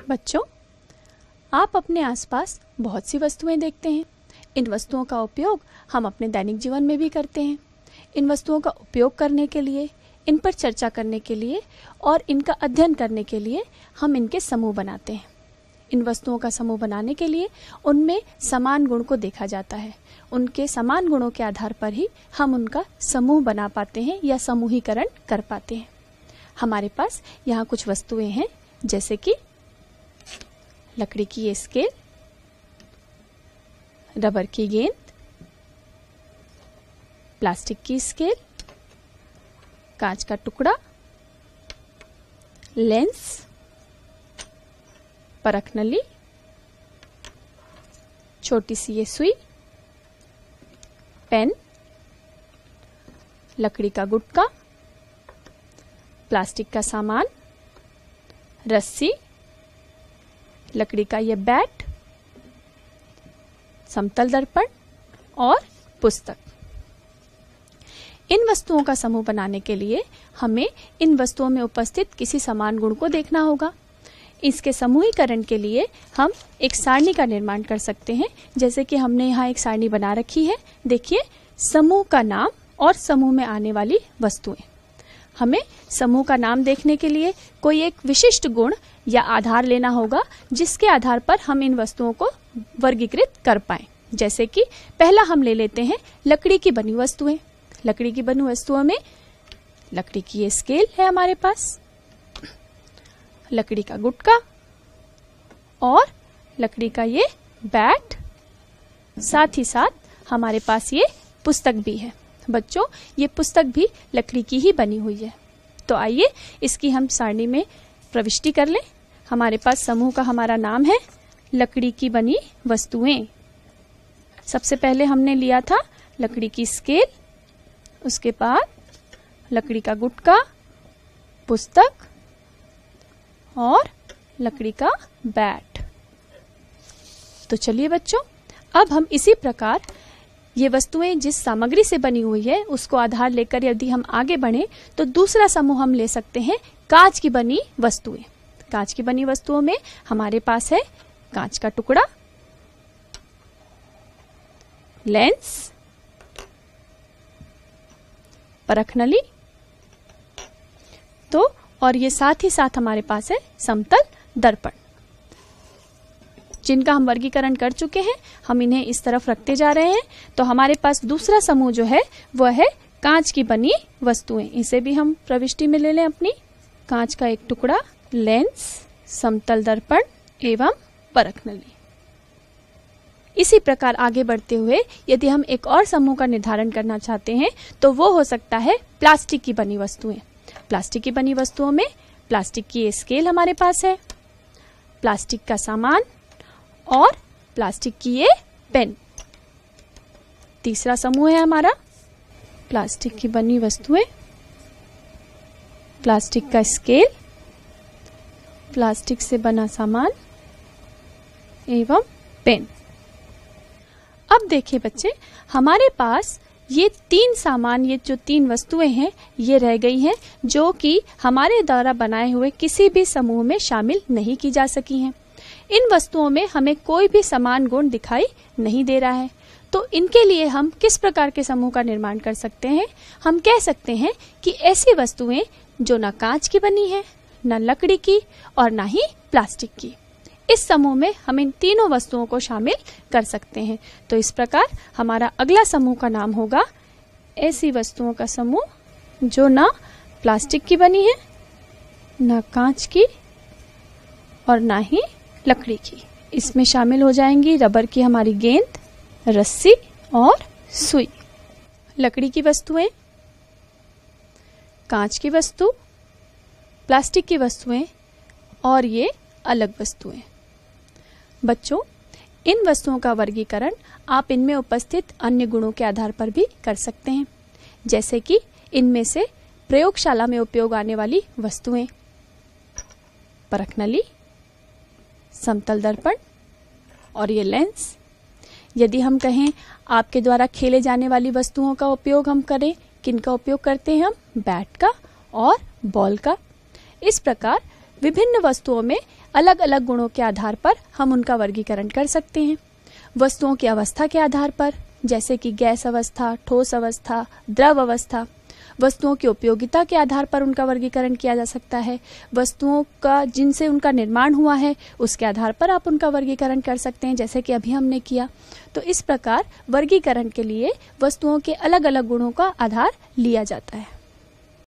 बच्चों, आप अपने आसपास बहुत सी वस्तुएं देखते हैं। इन वस्तुओं का उपयोग हम अपने दैनिक जीवन में भी करते हैं। इन वस्तुओं का उपयोग करने के लिए, इन पर चर्चा करने के लिए और इनका अध्ययन करने के लिए हम इनके समूह बनाते हैं। इन वस्तुओं का समूह बनाने के लिए उनमें समान गुण को देखा जाता है। उनके समान गुणों के आधार पर ही हम उनका समूह बना पाते हैं या समूहीकरण कर पाते हैं। हमारे पास यहाँ कुछ वस्तुएं हैं, जैसे कि लकड़ी की ये स्केल, रबर की गेंद, प्लास्टिक की स्केल, कांच का टुकड़ा, लेंस, परख नली, छोटी सी ये सुई, पेन, लकड़ी का गुटका, प्लास्टिक का सामान, रस्सी, लकड़ी का ये बैट, समतल दर्पण और पुस्तक। इन वस्तुओं का समूह बनाने के लिए हमें इन वस्तुओं में उपस्थित किसी समान गुण को देखना होगा। इसके समूहीकरण के लिए हम एक सारणी का निर्माण कर सकते हैं, जैसे कि हमने यहाँ एक सारणी बना रखी है। देखिए, समूह का नाम और समूह में आने वाली वस्तुएं। हमें समूह का नाम देखने के लिए कोई एक विशिष्ट गुण या आधार लेना होगा, जिसके आधार पर हम इन वस्तुओं को वर्गीकृत कर पाएं। जैसे कि पहला हम ले लेते हैं लकड़ी की बनी वस्तुएं। लकड़ी की बनी वस्तुओं में लकड़ी की ये स्केल है हमारे पास, लकड़ी का गुटका और लकड़ी का ये बैट, साथ ही साथ हमारे पास ये पुस्तक भी है। बच्चों, ये पुस्तक भी लकड़ी की ही बनी हुई है। तो आइए इसकी हम सारणी में प्रविष्टि कर लें। हमारे पास समूह का हमारा नाम है लकड़ी की बनी वस्तुएं। सबसे पहले हमने लिया था लकड़ी की स्केल, उसके बाद लकड़ी का गुटका, पुस्तक और लकड़ी का बैट। तो चलिए बच्चों, अब हम इसी प्रकार ये वस्तुएं जिस सामग्री से बनी हुई है उसको आधार लेकर यदि हम आगे बढ़े तो दूसरा समूह हम ले सकते हैं कांच की बनी वस्तुएं। कांच की बनी वस्तुओं में हमारे पास है कांच का टुकड़ा, लेंस, परख नली, तो और ये साथ ही साथ हमारे पास है समतल दर्पण, जिनका हम वर्गीकरण कर चुके हैं। हम इन्हें इस तरफ रखते जा रहे हैं। तो हमारे पास दूसरा समूह जो है वह है कांच की बनी वस्तुएं। इसे भी हम प्रविष्टि में ले लें अपनी। कांच का एक टुकड़ा, लेंस, समतल दर्पण एवं परख नली। इसी प्रकार आगे बढ़ते हुए यदि हम एक और समूह का निर्धारण करना चाहते हैं तो वो हो सकता है प्लास्टिक की बनी वस्तुएं। प्लास्टिक की बनी वस्तुओं में प्लास्टिक की स्केल हमारे पास है, प्लास्टिक का सामान और प्लास्टिक की ये पेन। तीसरा समूह है हमारा प्लास्टिक की बनी वस्तुएं, प्लास्टिक का स्केल, प्लास्टिक से बना सामान एवं पेन। अब देखिए बच्चे, हमारे पास ये तीन सामान, ये जो तीन वस्तुएं हैं ये रह गई हैं, जो कि हमारे द्वारा बनाए हुए किसी भी समूह में शामिल नहीं की जा सकी हैं। इन वस्तुओं में हमें कोई भी समान गुण दिखाई नहीं दे रहा है। तो इनके लिए हम किस प्रकार के समूह का निर्माण कर सकते हैं? हम कह सकते हैं कि ऐसी वस्तुएं जो न कांच की बनी है, न लकड़ी की और न ही प्लास्टिक की, इस समूह में हम इन तीनों वस्तुओं को शामिल कर सकते हैं। तो इस प्रकार हमारा अगला समूह का नाम होगा ऐसी वस्तुओं का समूह जो न प्लास्टिक की बनी है, न कांच की और न ही लकड़ी की। इसमें शामिल हो जाएंगी रबर की हमारी गेंद, रस्सी और सुई। लकड़ी की वस्तुएं, कांच की वस्तु, प्लास्टिक की वस्तुएं और ये अलग वस्तुएं। बच्चों, इन वस्तुओं का वर्गीकरण आप इनमें उपस्थित अन्य गुणों के आधार पर भी कर सकते हैं, जैसे कि इनमें से प्रयोगशाला में उपयोग आने वाली वस्तुएं, परख नली, समतल दर्पण और ये लेंस। यदि हम कहें आपके द्वारा खेले जाने वाली वस्तुओं का उपयोग हम करें, किनका उपयोग करते हैं हम? बैट का और बॉल का। इस प्रकार विभिन्न वस्तुओं में अलग अलग गुणों के आधार पर हम उनका वर्गीकरण कर सकते हैं। वस्तुओं की अवस्था के आधार पर, जैसे कि गैस अवस्था, ठोस अवस्था, द्रव अवस्था। वस्तुओं की उपयोगिता के आधार पर उनका वर्गीकरण किया जा सकता है। वस्तुओं का जिनसे उनका निर्माण हुआ है उसके आधार पर आप उनका वर्गीकरण कर सकते हैं, जैसे कि अभी हमने किया। तो इस प्रकार वर्गीकरण के लिए वस्तुओं के अलग अलग गुणों का आधार लिया जाता है।